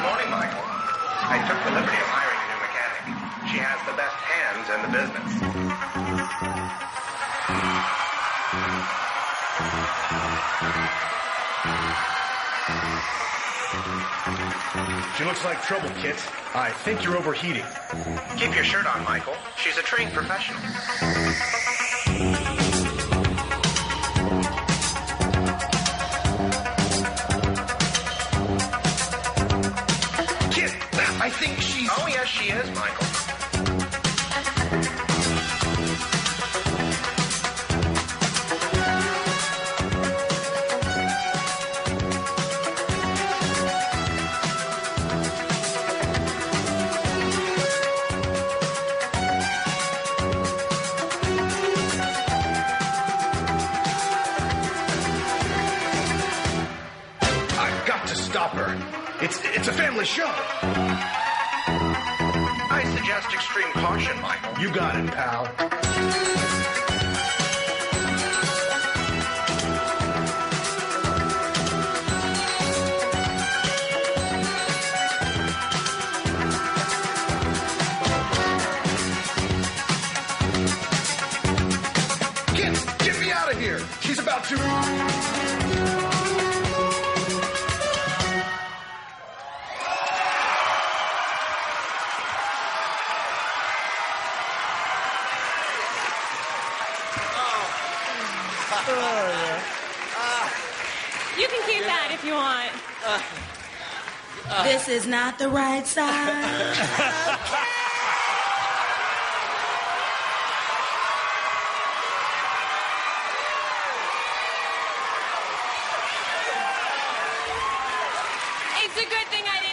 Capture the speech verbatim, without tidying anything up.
morning, Michael. I took the liberty of hiring a new mechanic. She has the best hands in the business. She looks like trouble, Kit. I think you're overheating. Keep your shirt on, Michael. She's a trained professional. Kit, I think she's... Oh, yes, she is, Michael. It's it's a family show. I suggest extreme caution, Michael. You got it, pal. Get, get me out of here. She's about to... You can keep that if you want. Uh, uh, this is not the right side. It's a good thing I